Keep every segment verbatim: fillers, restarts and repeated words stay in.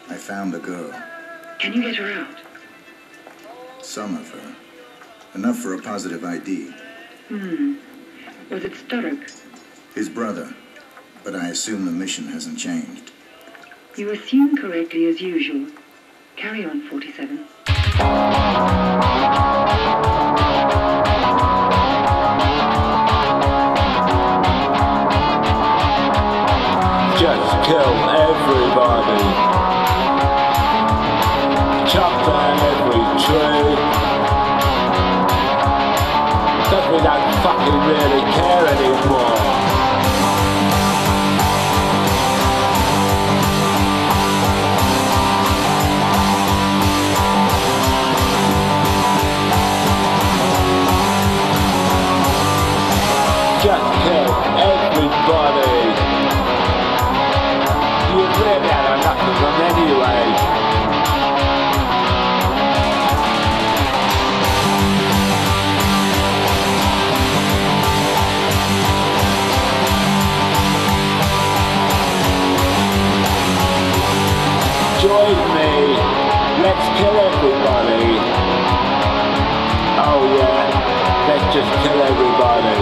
I found the girl. Can you get her out? Some of her. Enough for a positive I D. Hmm. Was it Sturrock? His brother. But I assume the mission hasn't changed. You assume correctly as usual. Carry on, forty-seven. Just kill everybody. Chop down every tree. Cause we don't fucking really care anymore. Just kill everybody. You really had enough of them anyway. Join me. Let's kill everybody. Oh yeah, let's just kill everybody.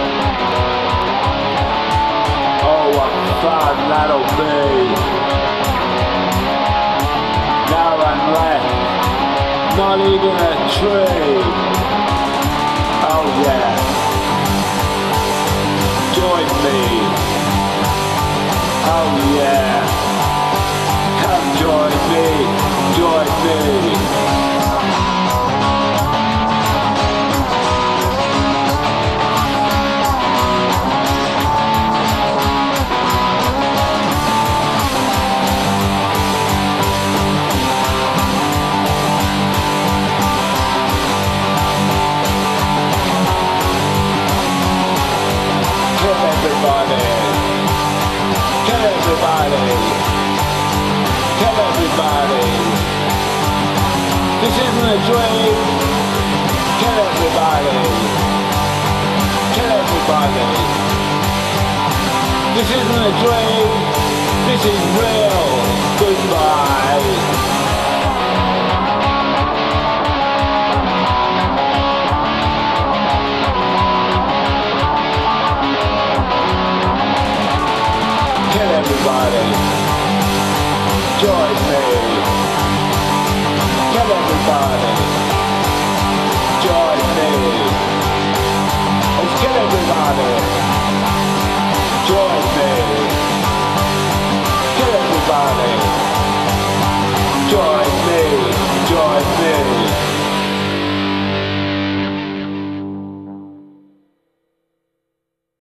Oh, what fun that'll be. No one left. Not even a tree. Oh yeah. Join me. Oh yeah. Come join me. Join me. Everybody, kill everybody, kill everybody. This isn't a dream. Kill everybody, kill everybody. This isn't a dream. This is real. Goodbye. Kill everybody. Join me. Kill everybody. Join me. Let's kill everybody. Join me. Kill everybody. Join me. Join me.